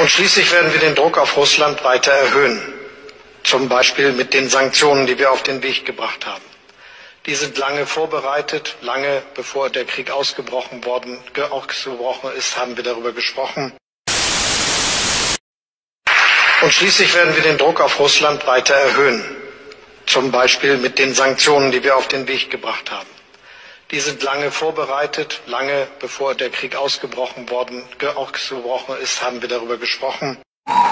Und schließlich werden wir den Druck auf Russland weiter erhöhen, zum Beispiel mit den Sanktionen, die wir auf den Weg gebracht haben. Die sind lange vorbereitet, lange bevor der Krieg ausgebrochen ist, haben wir darüber gesprochen. Und schließlich werden wir den Druck auf Russland weiter erhöhen, zum Beispiel mit den Sanktionen, die wir auf den Weg gebracht haben. Die sind lange vorbereitet, lange bevor der Krieg ausgebrochen ist, haben wir darüber gesprochen.